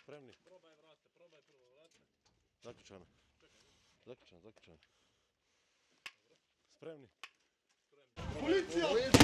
Spremni? Probaj vrate, probaj prvo vrate. Zaključano. Zaključano. Spremni? Spremni. Policija!